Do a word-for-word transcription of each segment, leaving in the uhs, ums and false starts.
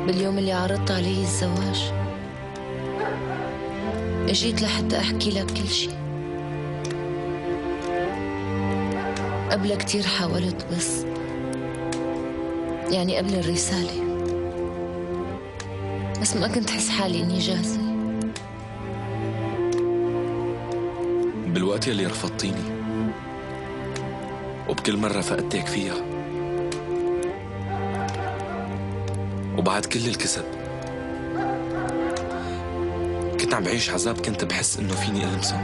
باليوم اللي عرضت علي الزواج اجيت لحتى احكي لك كل شي. قبل كتير حاولت، بس يعني قبل الرسالة، بس ما كنت حس حالي اني جاهزة. بالوقت يلي رفضتيني وبكل مرة فقدتك فيها وبعد كل الكسب كنت عم بعيش عذاب، كنت بحس انه فيني ألمسه.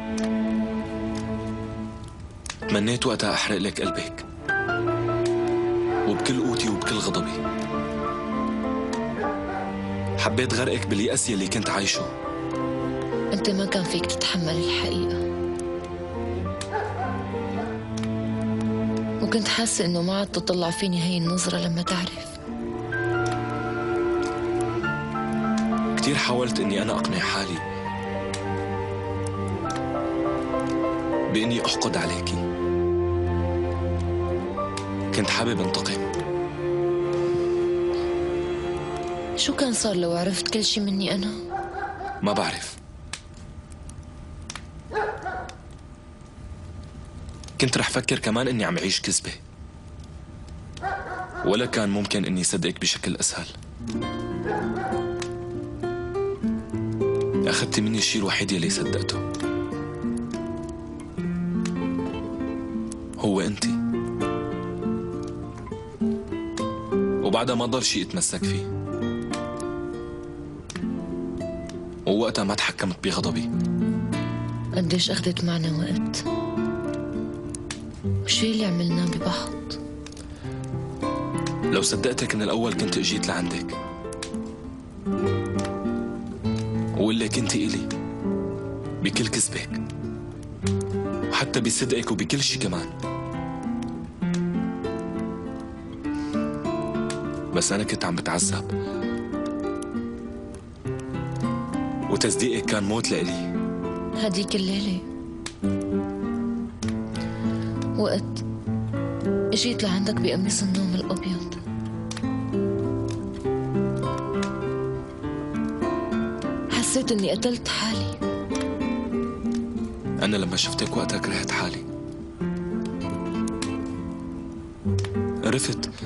تمنيت وقتها احرق لك قلبك وبكل قوتي وبكل غضبي حبيت غرقك باليأس يلي كنت عايشه. انت ما كان فيك تتحمل الحقيقة، وكنت حاسة انه ما عاد تطلع فيني هي النظرة لما تعرف. كتير حاولت اني انا اقنع حالي باني احقد عليكي، كنت حابب انتقم. شو كان صار لو عرفت كل شي مني انا؟ ما بعرف، كنت رح فكر كمان اني عم عيش كذبة، ولا كان ممكن اني صدقك بشكل اسهل. اخذتي مني الشيء الوحيد يلي صدقته، هو انتي، وبعدها ما ضل شيء اتمسك فيه، ووقتها ما تحكمت بغضبي. قديش اخذت معنا وقت، وشو اللي عملناه ببعض. لو صدقتك من الاول كنت اجيت لعندك، ولا كنتي إلي بكل كذبك وحتى بصدقك وبكل شي كمان. بس أنا كنت عم بتعذب، وتصديقك كان موت لإلي. هديك الليلة وقت اجيت لعندك بقميص النوم الأبيض، حسيت اني قتلت حالي. أنا لما شفتك وقتها كرهت حالي، عرفت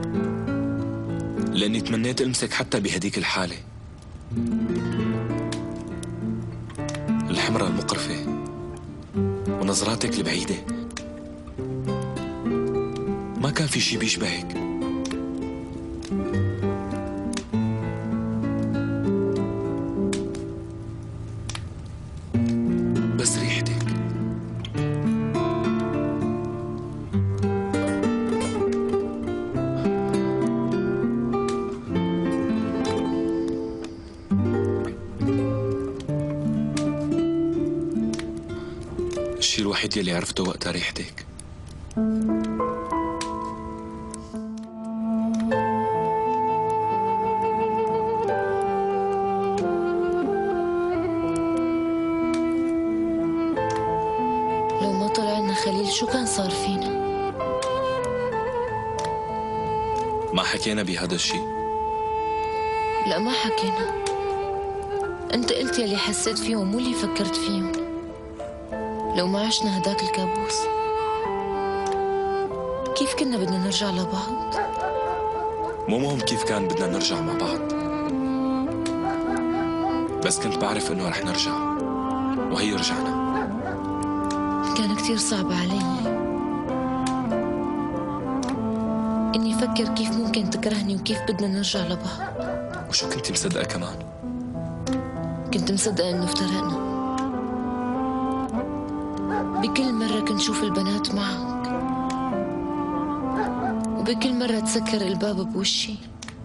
لأني تمنيت ألمسك حتى بهديك الحالة الحمرة المقرفة ونظراتك البعيدة. ما كان في شي بيشبهك. بس ريحتك الشي الوحيد يلي عرفته وقتها ريحتك. خليل شو كان صار فينا؟ ما حكينا بهذا الشيء؟ لا ما حكينا. انت قلت يلي حسيت فيهم مو اللي فكرت فيهم. لو ما عشنا هداك الكابوس كيف كنا بدنا نرجع لبعض؟ مو مهم كيف كان بدنا نرجع مع بعض، بس كنت بعرف انه رح نرجع، وهي رجعنا. كان كتير صعب علي إني أفكر كيف ممكن تكرهني وكيف بدنا نرجع لبعض. وشو كنتي مصدقة كمان؟ كنت مصدقة إنه افترقنا. بكل مرة كنت شوف البنات معك، وبكل مرة تسكر الباب بوشي،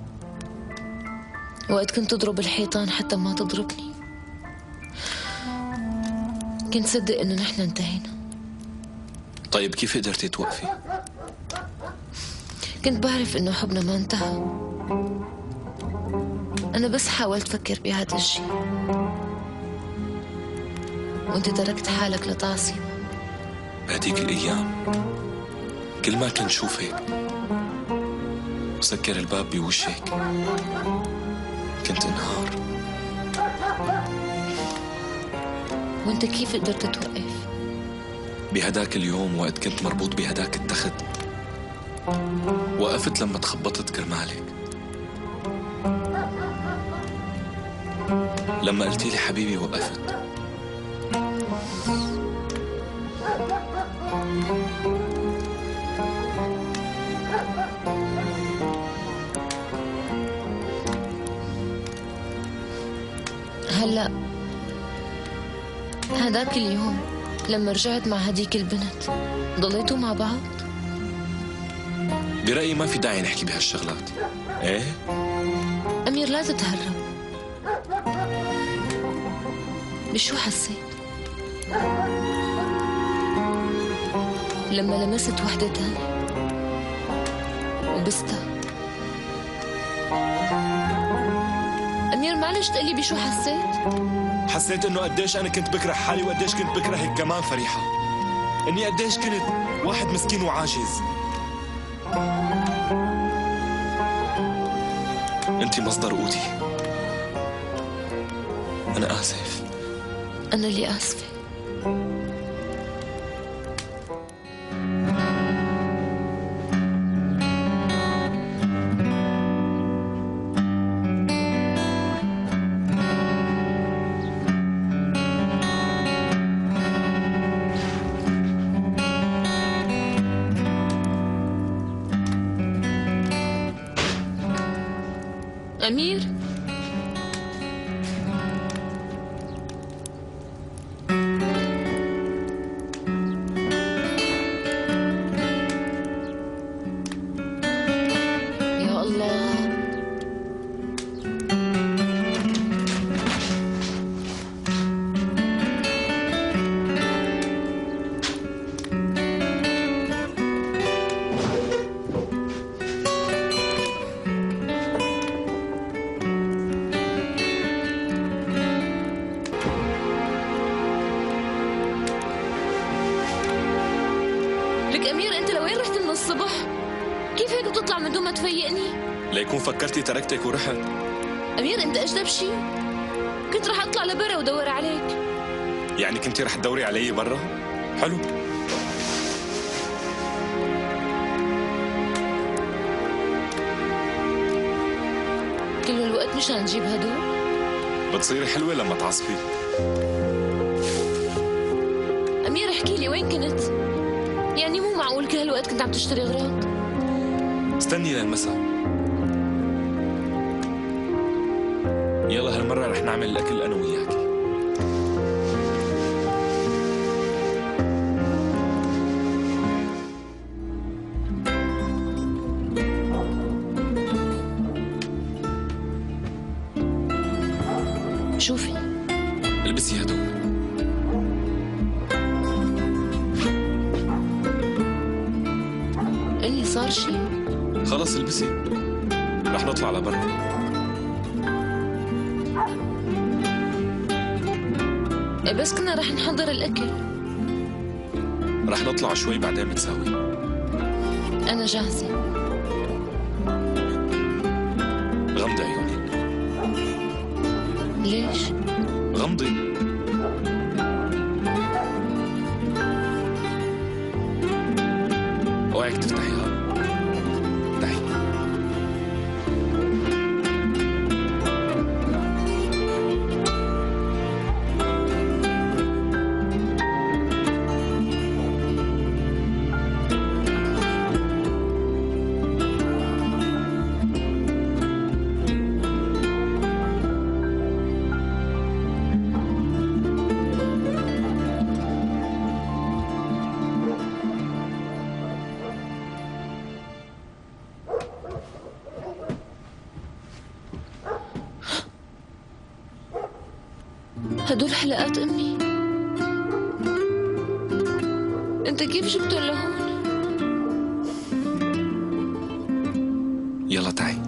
وقت كنت تضرب الحيطان حتى ما تضربني. كنت صدق إنه نحن انتهينا. طيب كيف قدرتي توقفي؟ كنت بعرف إنه حبنا ما انتهى. أنا بس حاولت أفكر بهذا الشيء، وأنت تركت حالك لتعصيب. بهديك الأيام كل ما كنت شوفك وسكر الباب بوشك كنت انهار. وانت كيف قدرت توقف؟ بهداك اليوم وقت كنت مربوط بهداك التخت وقفت لما تخبطت كرمالك. لما قلتي لي حبيبي وقفت. هلأ هداك اليوم لما رجعت مع هديك البنت ضليتوا مع بعض؟ برأيي ما في داعي نحكي بهالشغلات. ايه؟ أمير لا تتهرب. بشو حسيت؟ لما لمست وحدة تانية وبستها. أمير معلش تقلي بشو حسيت؟ حسيت انه قديش انا كنت بكره حالي وقديش كنت بكرهك كمان فريحة. اني قديش كنت واحد مسكين وعاجز. انتي مصدر قوتي. انا اسف. أنا اللي آسفة. أمير يا الله. لك أمير أنت لوين رحت من الصبح؟ كيف هيك بتطلع من دون ما تفيقني؟ ليكون فكرتي تركتك ورحت. أمير أنت أجدب شي؟ كنت رح أطلع لبرا ودور عليك. يعني كنتي رح تدوري علي برا؟ حلو. كل الوقت مشان نجيب هدول؟ بتصيري حلوة لما تعصبي. أمير احكي لي وين كنت؟ يعني مو معقول كل هالوقت كنت عم تشتري أغراض؟ استني للمساء. يلا هالمرة رح نعمل الأكل أنا وياكي. شوفي البسي هدول. اللي صار شي؟ خلص البسي رح نطلع لبرا. إيه بس كنا رح نحضر الأكل. رح نطلع شوي بعدين بتساوي. أنا جاهزة. غمضي عيونك. ليش؟ غمضي. اوعك تفتحيها. افتحي. هدول حلقات أمي. أنت كيف جبتهم لهون؟ يلا تعي.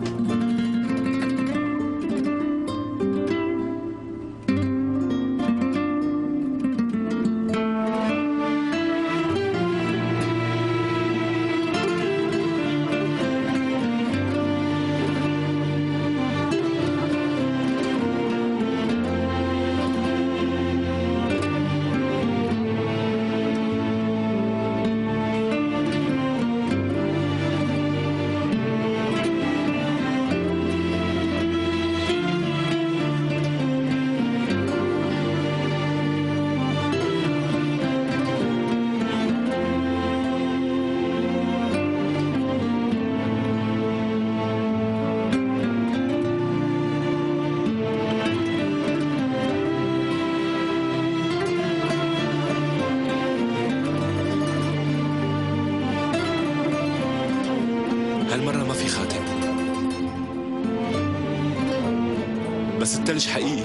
بس الثلج حقيقي،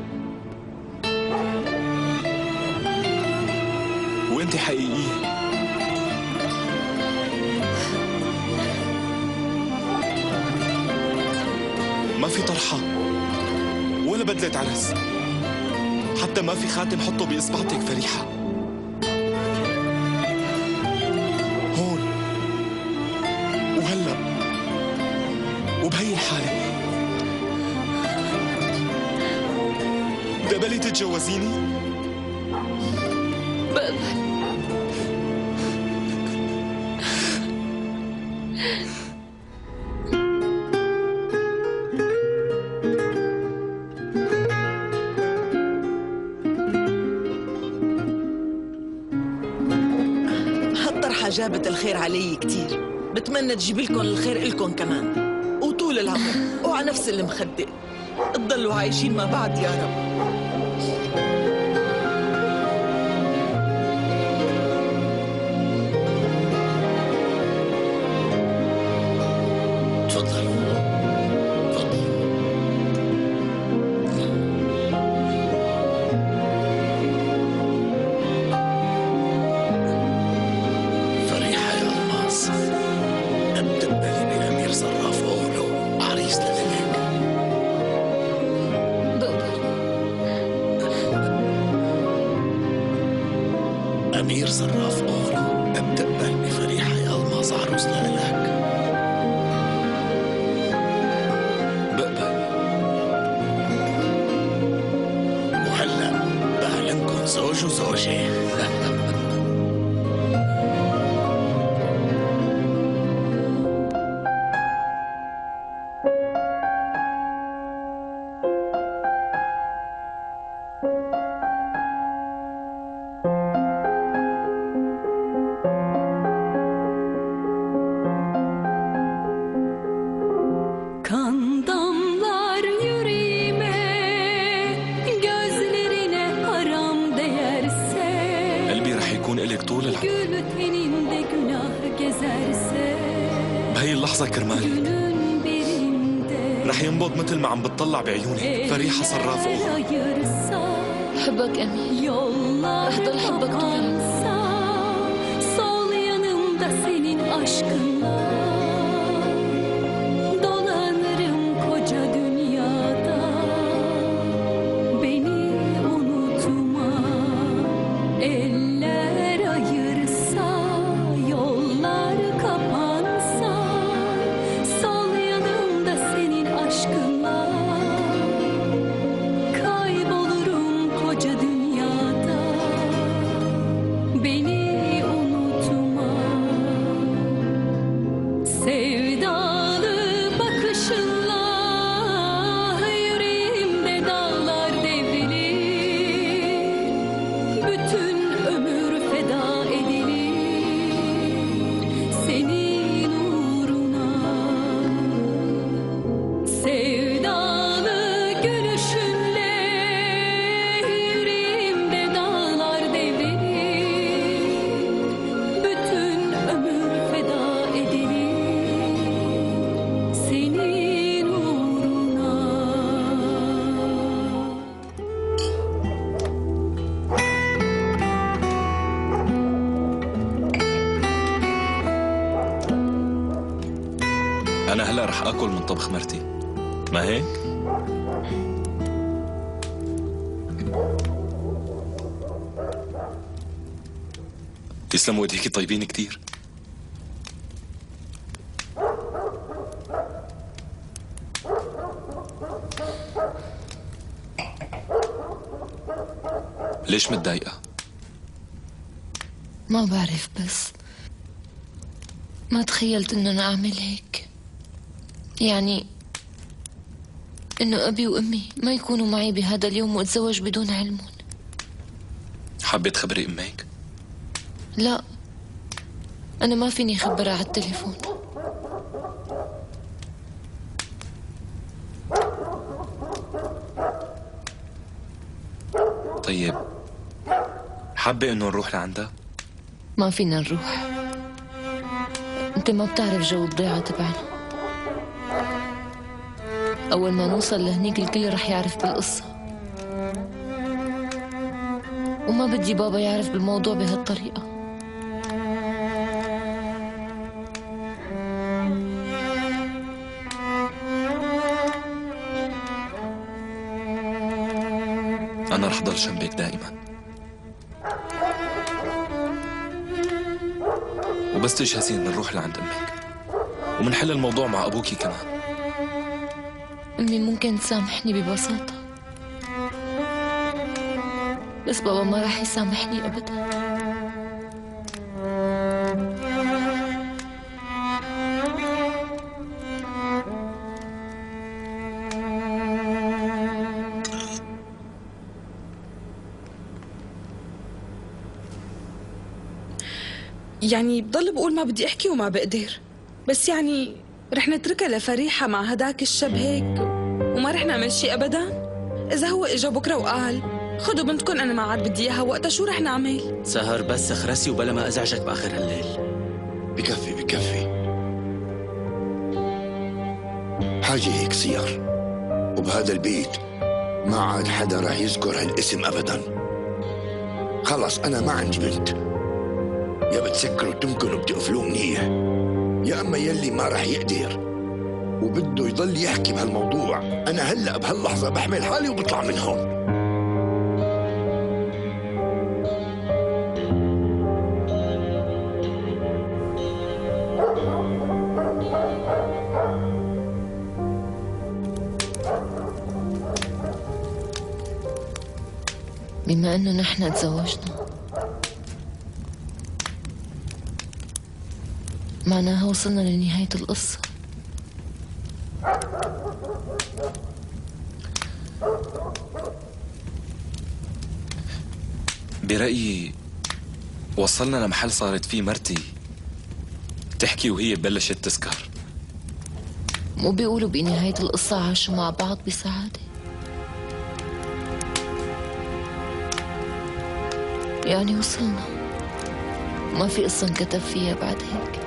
وانت حقيقية. ما في طرحة ولا بدلة عرس، حتى ما في خاتم حطه بإصبعتك فريحة. هون وهلأ وبهي الحالة بتقبلي تتجوزيني؟ بقبل. هالطرحة جابت الخير علي كتير، بتمنى تجيب لكم الخير إلكم كمان وطول العمر وعلى نفس المخدة، تضلوا عايشين مع بعض يا رب. أمير صراف أولو بتقبل بفريحة يا الماس عروس لإلك؟ بقبل. وهلأ بعلنكن زوج وزوجة. Kan damlar yüreğime, gözlerine haram değerse, قلبي رح يكون إلك طول العمر. gül teninde günah gezerse, بهي اللحظة كرمالي günün birinde رح ينبض مثل ما عم بتطلع بعيونك فريحة صراف أولو. ayırsa, بحبك أمير، yollar رح ضل حبك طول العمر. kapansa, sol yanımda senin aşkınla dolanırım koca dünyada. Beni unutma, eller ayırsa, yollar kapansa, sol yanımda senin aşkınla kaybolurum koca dünyada. Beni unutma, sevdalı bakışınla yüreğimde dağlar devrilir, bütün ömür feda edilir senin uğruna. Sevdalı gülüşünle yüreğimde dağlar devrilir, bütün ömür feda edilir senin uğruna. أنا هلأ رح آكل من طبخ مرتي، ما هيك؟ تسلموا ايديكي طيبين كتير. ليش متضايقة؟ ما بعرف، بس ما تخيلت إنه أنا أعمل هيك. يعني إنه أبي وأمي ما يكونوا معي بهذا اليوم وأتزوج بدون علمهم. حابة تخبري أمك؟ لا، أنا ما فيني أخبرها على التليفون. طيب حابة إنه نروح لعندها؟ ما فينا نروح، أنت ما بتعرف جو الضيعة تبعنا. أول ما نوصل لهنيك الكل رح يعرف بالقصة، وما بدي بابا يعرف بالموضوع بهالطريقة. أنا رح ضل جنبك دائما، وبس تجهزين بنروح لعند أمك ومنحل الموضوع مع أبوكي كمان. أمي ممكن تسامحني ببساطة، بس بابا ما رح يسامحني أبدا. يعني بضل بقول ما بدي احكي وما بقدر، بس يعني رح نتركها لفريحة مع هداك الشاب هيك وما رح نعمل شيء ابدا. اذا هو اجا بكره وقال خدوا بنتكم انا ما عاد بدي اياها، وقتها شو رح نعمل؟ سهر بس اخرسي وبلا ما ازعجك باخر هالليل. بكفي بكفي، حاجة هيك صير، وبهذا البيت ما عاد حدا رح يذكر هالاسم ابدا. خلص انا ما عندي بنت، يا بتسكروا تمكنوا بتقفلوه منيح، يا اما يلي ما رح يقدر وبده يضل يحكي بهالموضوع انا هلا بهاللحظه بحمل حالي وبطلع من هون. بما انه نحن تزوجنا معناها وصلنا لنهاية القصة. برأيي وصلنا لمحل صارت فيه مرتي تحكي وهي ببلشت تسكر. مو بيقولوا بنهاية القصة عاشوا مع بعض بسعادة؟ يعني وصلنا، ما في قصة انكتب فيها بعد هيك.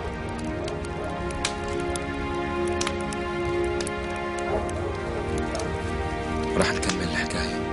رح نكمل الحكاية.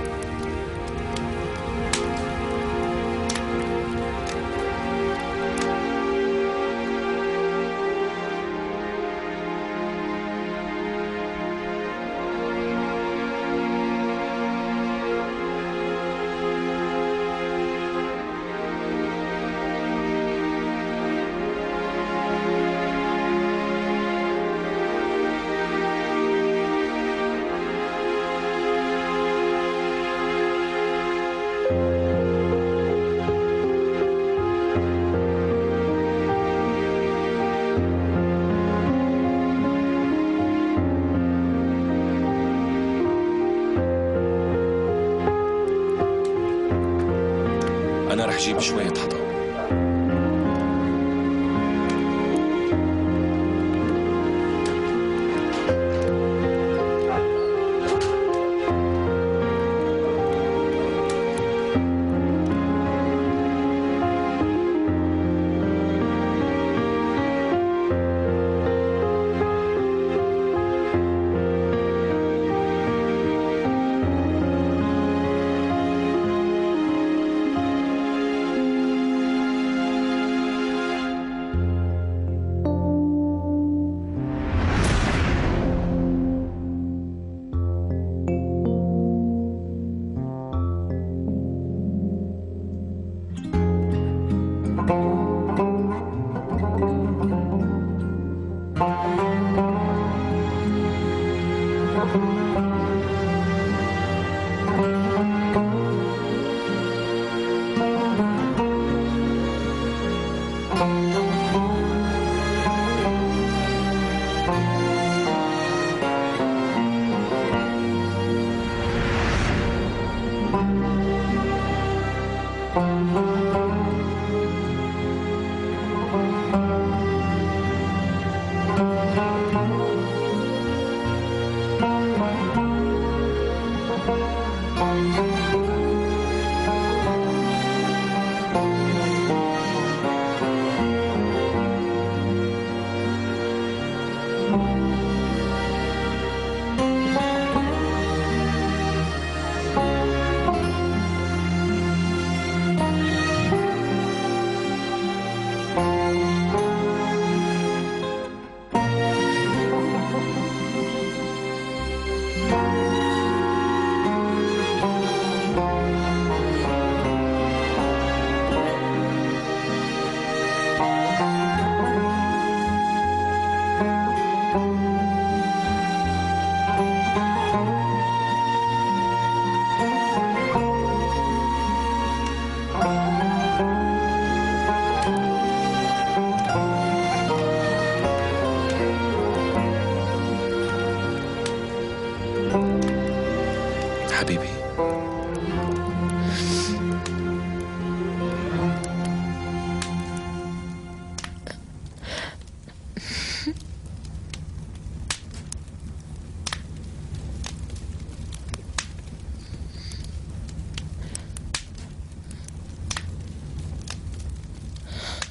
أنا رح جيب شوية حطب.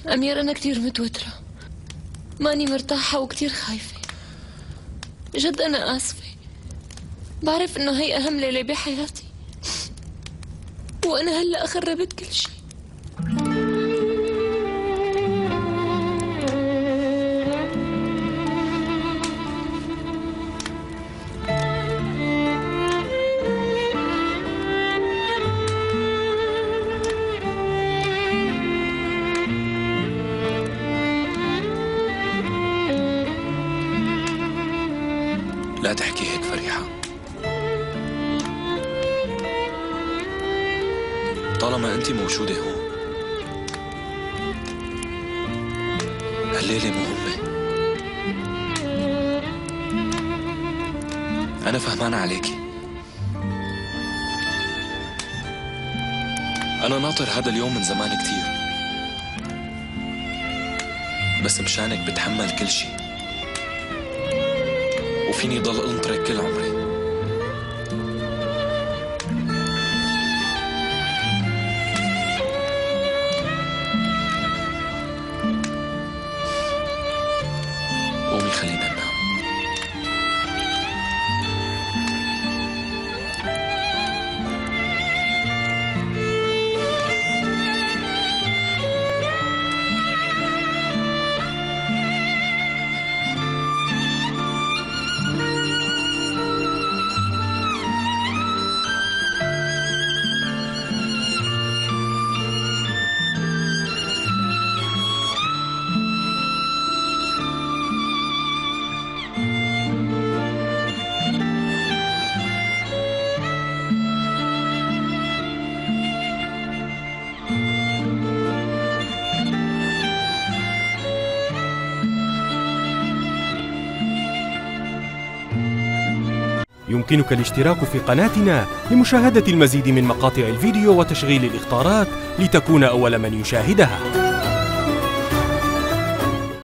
أمير أنا كتير متوترة، ماني مرتاحة وكتير خايفة. جد أنا آسفة، بعرف إنه هي أهم ليلة بحياتي، وأنا هلأ خربت كل شي. لا تحكي هيك فريحة، طالما أنت موجودة هون هالليلة مهمة. أنا فهمان عليكي، أنا ناطر هذا اليوم من زمان كتير، بس مشانك بتحمل كل شي، وفيني ضل انطرك كل عمري. قومي خلينا ننام. يمكنك الاشتراك في قناتنا لمشاهدة المزيد من مقاطع الفيديو وتشغيل الإخطارات لتكون أول من يشاهدها.